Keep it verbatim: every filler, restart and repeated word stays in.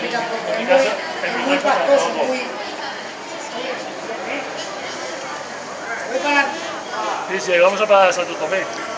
mí tampoco. En mi Es caso, muy, en es mi muy caso pastoso, tampoco. muy... Voy para adelante. Sí, sí, vamos a para Santo Tomé.